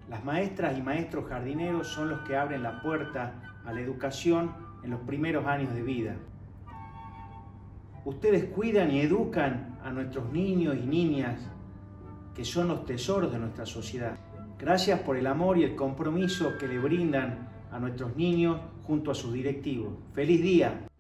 Las maestras y maestros jardineros son los que abren la puerta a la educación en los primeros años de vida. Ustedes cuidan y educan a nuestros niños y niñas, que son los tesoros de nuestra sociedad. Gracias por el amor y el compromiso que le brindan a nuestros niños junto a sus directivos. ¡Feliz día!